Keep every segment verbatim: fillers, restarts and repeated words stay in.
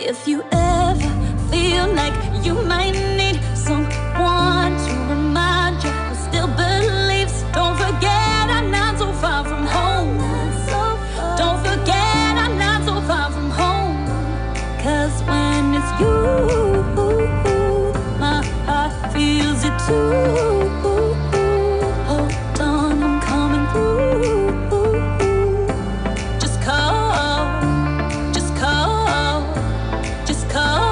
If you ever feel like you might need someone to remind you who still believes, don't forget I'm not so far from home. Don't forget I'm not so far from home. 'Cause when it's you, my heart feels it too. Hold on, I'm coming through. Just call, just call, just call.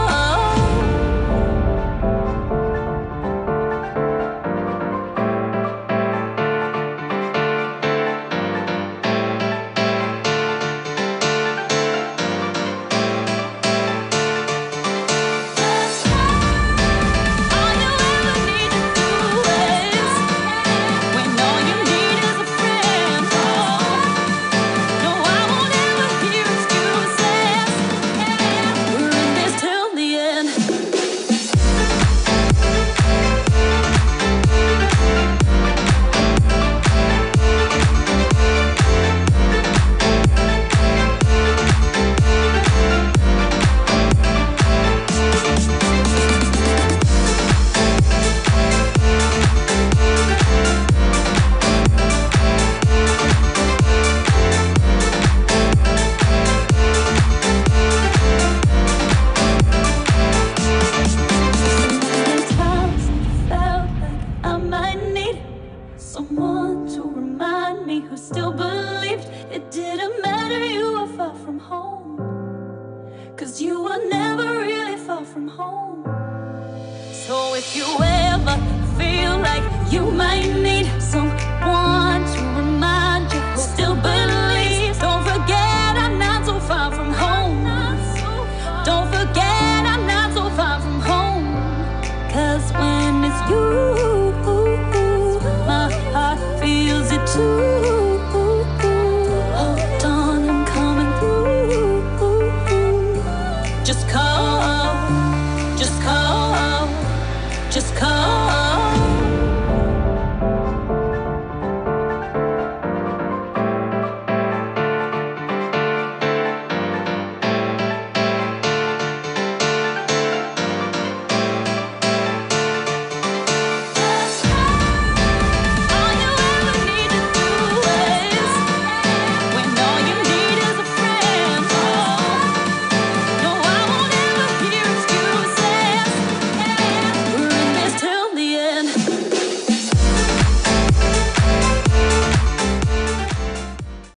Someone to remind me who still believed it didn't matter you were far from home. 'Cause you were never really far from home. So if you ever feel like you might need someone to remind you who still believes, don't forget I'm not so far from home. Don't forget I'm not so far from home. 'Cause when it's you, my heart feels it too. Hold on, I'm coming through. Just call, just call, just call.